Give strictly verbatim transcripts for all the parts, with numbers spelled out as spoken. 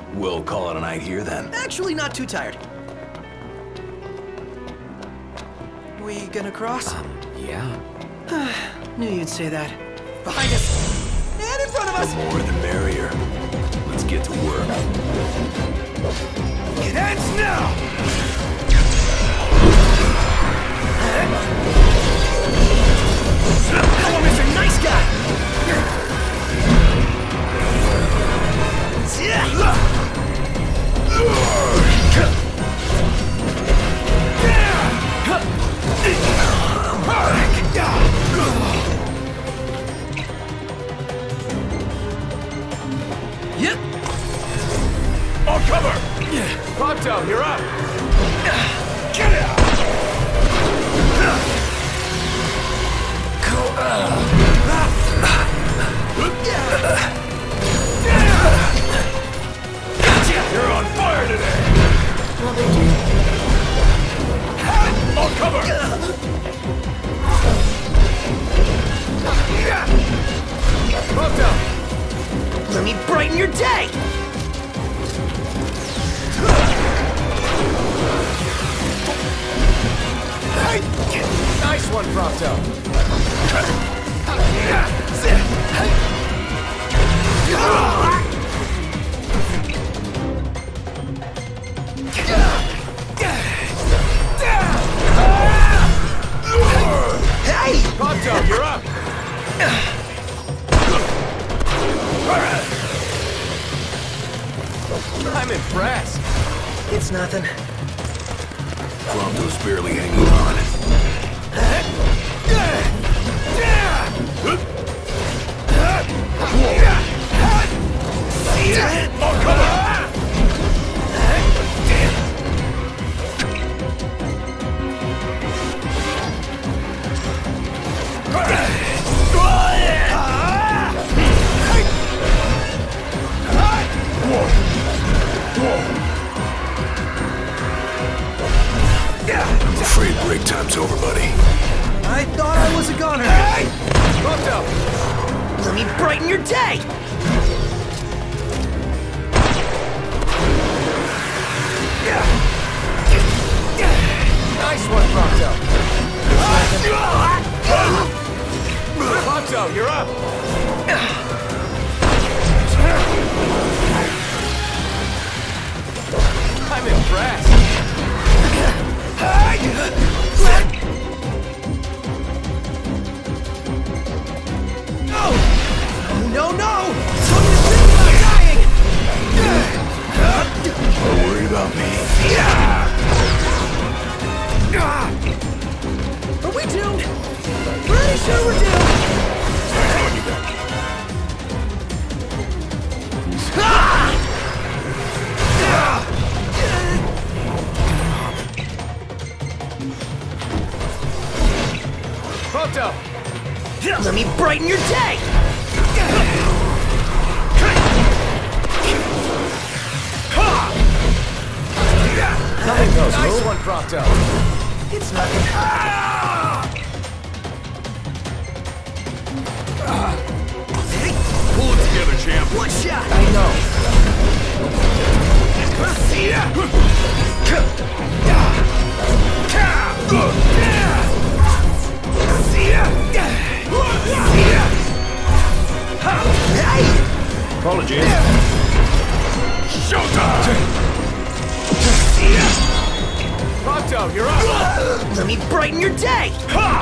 We'll call it a night here then. Actually, not too tired. We gonna cross? Um, yeah. Knew you'd say that. Behind us! And in front of us! The more the merrier. Let's get to work. Heads now! Hello, Mister Nice Guy! Yep. I'll cover! Prompto, you're up! Get out! You're on fire today! Well, they do. I'll cover! Prompto! Let me brighten your day! Nice one, Prompto! Hey! Prompto, you're up! I'm impressed! It's nothing. Prompto's barely hanging on. I'll cover! I'm afraid break time's over, buddy. I thought I was a goner. Prompto! Let me brighten your day! Nice one, Prompto! Prompto, you're up! I'm impressed! No! No, no! Tell me to think about dying! Don't worry about me. Are we doomed? Pretty sure we're doomed! Prompto! Let me brighten your day! Nothing goes nice one, Prompto! It's nothing. Pull it together, champ. One shot! I know. Hey! Apologies. Showtime! Prompto, you're up! Let me brighten your day!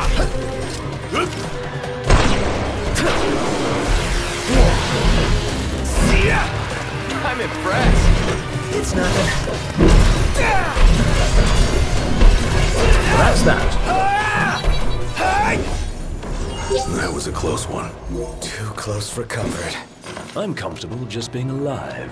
I'm impressed! It's nothing. That's that. That was a close one. Too close for comfort. I'm comfortable just being alive.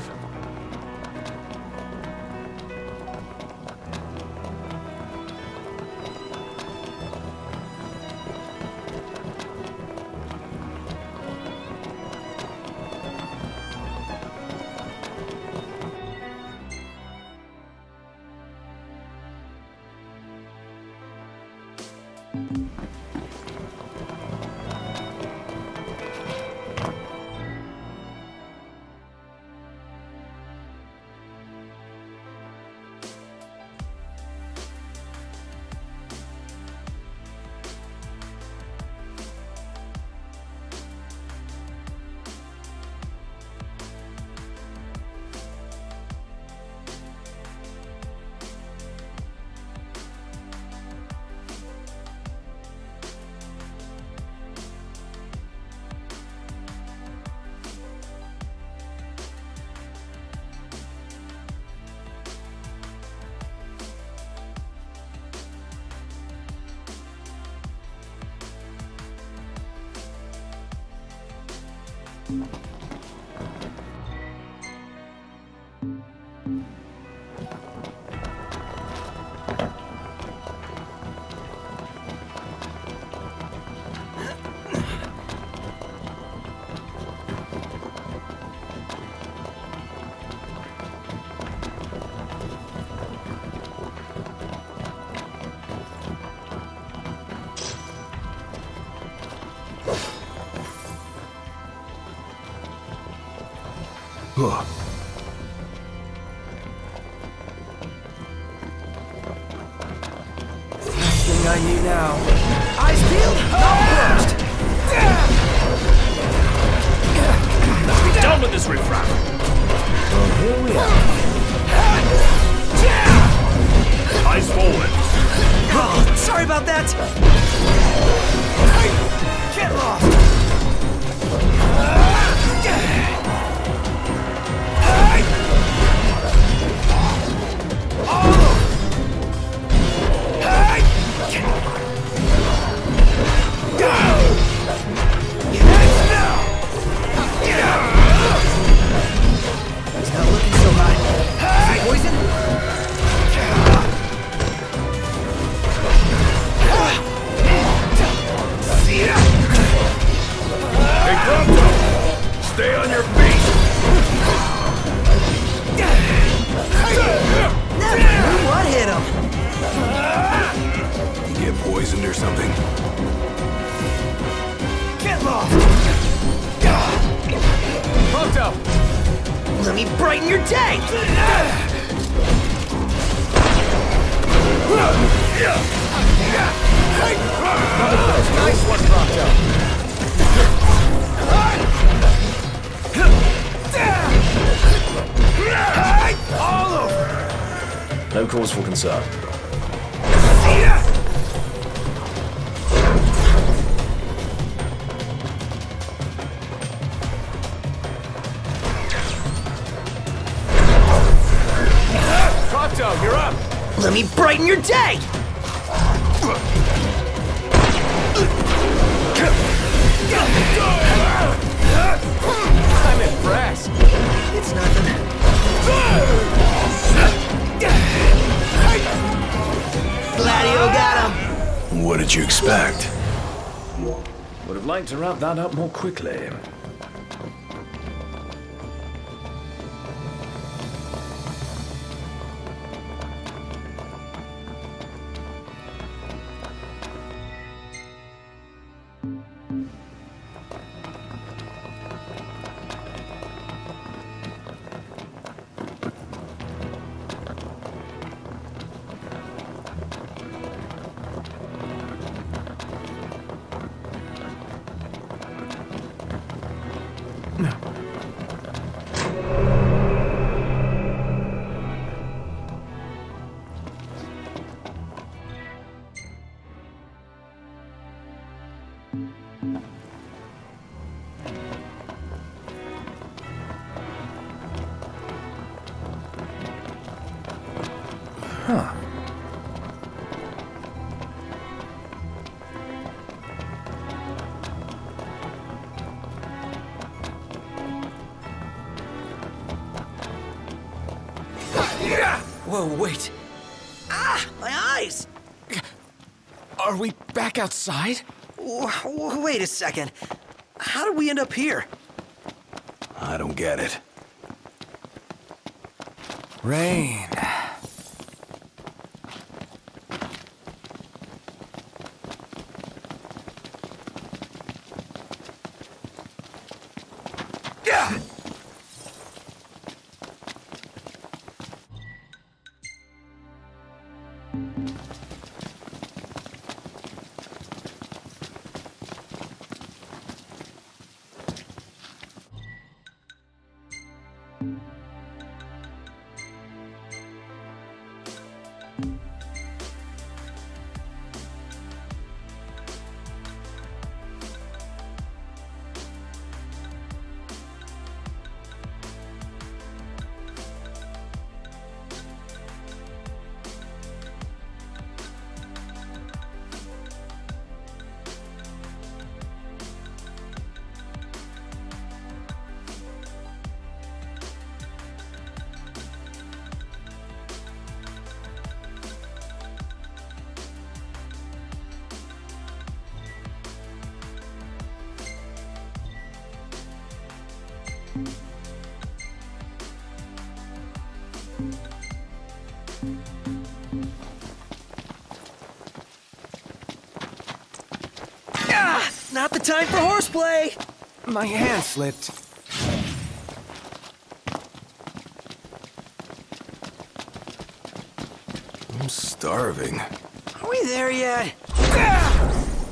Huh. Last thing I need now. Eyes peeled, mouth closed. Be done with this riffraff! Well, here we are. Eyes forward! Oh, sorry about that. Get lost. It's not looking so hot. Is it poison? Hey, Prompto! Stay on your feet! Never knew what hit him. You get poisoned or something? Get lost. Prompto! Let me brighten your day. Nice one, Prompto! All over. No cause for concern. Prompto, you're up! Let me brighten your day. I'm impressed! It's nothing. Gladio got him. What did you expect? Would have liked to wrap that up more quickly. Huh. Whoa, wait. Ah, my eyes. Are we back outside? W w wait a second. How did we end up here? I don't get it. Rain. Yeah. Ah! Not the time for horseplay! My hand slipped. I'm starving. Are we there yet? Ah!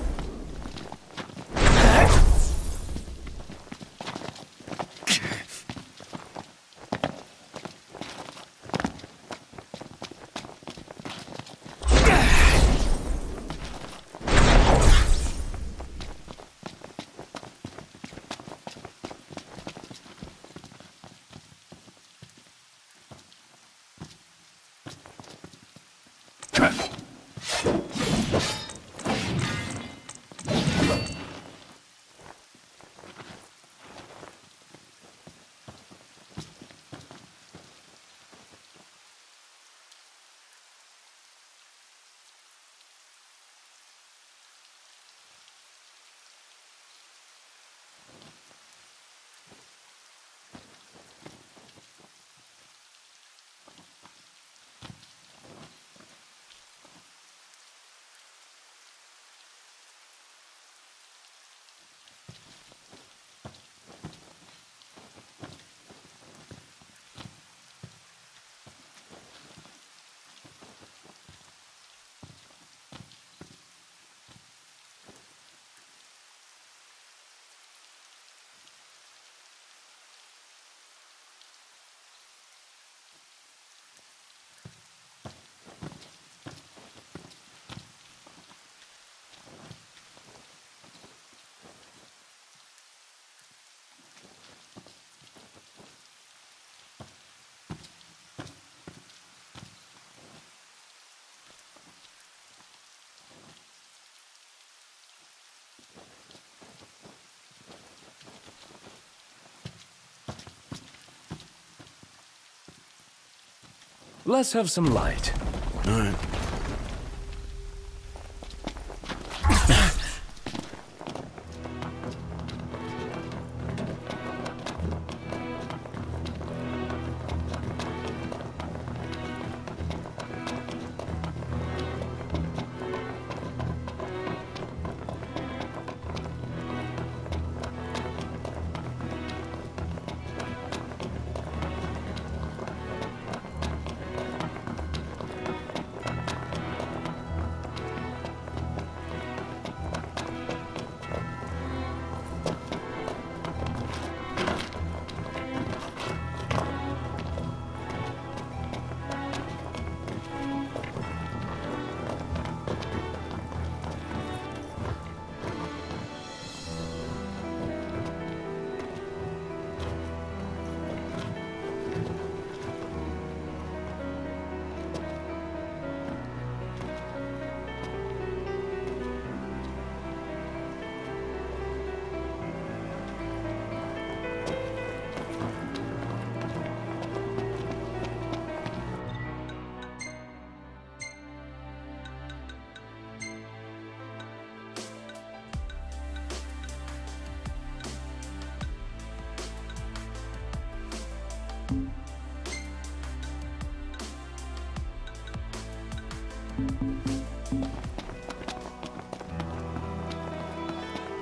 Let's have some light. All right.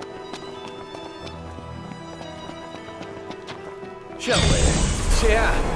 Shall we? Yeah.